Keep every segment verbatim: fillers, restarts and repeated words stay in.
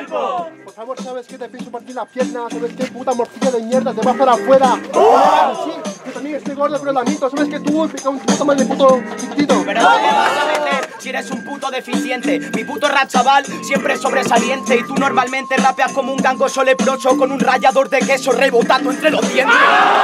tiempo. Por favor, ¿sabes qué? Te pienso partir las piernas. ¿Sabes qué? Puta morcilla de mierda, te vas para afuera. ¡Oh! Sí, yo también estoy gordo, pero la mito. ¿Sabes qué? Tú, un puto mal de puto chiquitito. Pero ¿dónde vas a meter si eres un puto deficiente? Mi puto rap, chaval, siempre es sobresaliente. Y tú normalmente rapeas como un gangoso leproso con un rallador de queso rebotando entre los dientes.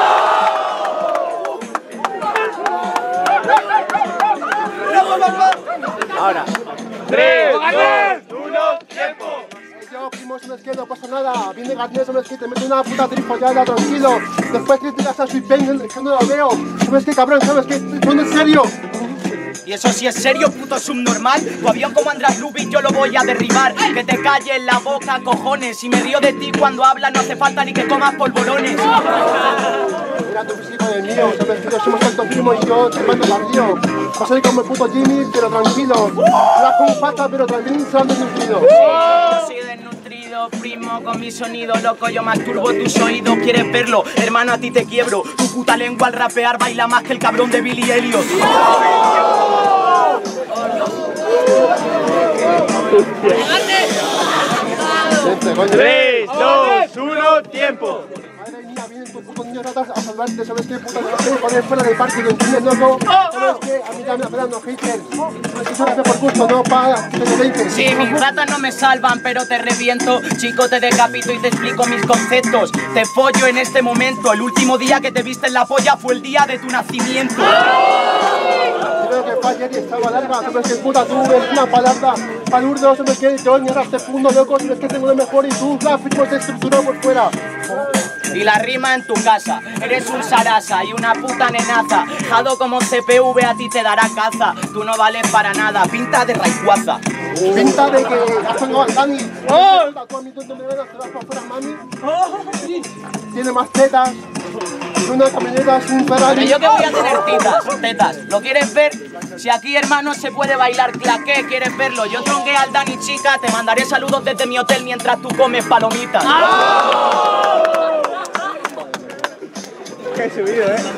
Ahora. tres, dos, uno, tiempo. Yo, primo, ¿sabes qué? No pasa nada. Viene Garnier, ¿sabes qué? Te mete una puta tripa ya, tranquilo. Después criticas a Sweet Pain, que no lo veo. ¿Sabes qué, cabrón? ¿Sabes qué? ¿Son en serio? Y eso sí es serio, puto subnormal. Tu avión como András Lubin yo lo voy a derribar. Que te calles la boca, cojones. Si me río de ti cuando hablas no hace falta ni que comas polvorones. Mira tu físico de mío, sabes que yo somos alto primo y yo te mando al río. Va a salir como el puto Jimmy, pero tranquilo. Vas con pata, pero también se han desnutrido. Yo soy desnutrido, primo, con mi sonido loco. Yo masturbo tus oídos, ¿quieres verlo? Hermano, a ti te quiebro. Tu puta lengua al rapear baila más que el cabrón de Billy Elliot. tres, dos, uno, tiempo. Madre mía, vienen tus putos niños ratas a salvarte. ¿Sabes qué? Puta, te vas a poner fuera del parque, ¿lo entiendes, loco? ¿Sabes qué? A mí ya me apelan los haters. ¿Sabes qué? Yo rapeo por gusto, no para que te veinte. Sí, mis ratas no me salvan, pero te reviento. Chico, te decapito y te explico mis conceptos. Te follo en este momento. El último día que te viste en la polla fue el día de tu nacimiento. Creo que fue ayer y estaba larga. ¿Sabes qué? Puta, tú eres una palabra palurdo. ¿Sabes qué? Yo ni ahora este mundo, loco. ¿Sabes qué? Tengo lo mejor y tú, gráfico, se estructuró por fuera. Y la rima en tu casa, eres un sarasa y una puta nenaza. Jado como C P V a ti te dará caza. Tú no vales para nada, pinta de raicuaza. Pinta de que has sacado al Dani. ¡Oh! Tú a mí tú me ves, te vas para afuera, mami. Tiene más tetas. Una camioneta sin Ferrari. Pero yo que voy a tener tetas, tetas. ¿Lo quieres ver? Si aquí, hermano, se puede bailar claqué, ¿quieres verlo? Yo tronqué al Dani, chica. Te mandaré saludos desde mi hotel mientras tú comes palomitas. Qué subido, eh.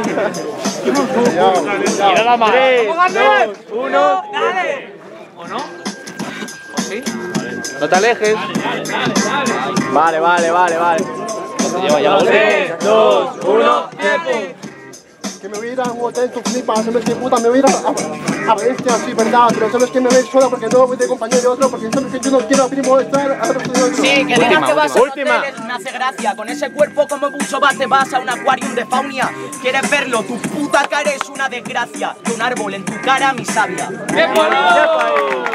Mira la mano. tres, dos, uno, dale. ¿O no? ¿O sí? No te alejes. Vale, vale, vale, vale. tres, dos, uno, tiempo. Que me voy a ir a un hotel, tú flipas, ¿sabes qué? Puta, me voy a ir a, a Valencia, sí, verdad, pero ¿sabes qué? Me voy a ir sola porque no voy de compañero de otro, porque ¿sabes que yo no quiero, primo, estar a otro de otro? Sí, que digas que vas a última. hoteles me hace gracia. Con ese cuerpo como bucho vas, te vas a un acuarium de faunia. ¿Quieres verlo? Tu puta cara es una desgracia. Y un árbol en tu cara, mi sabia. ¡Qué bueno!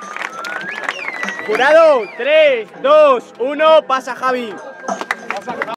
Jurado, tres, dos, uno, pasa Javi.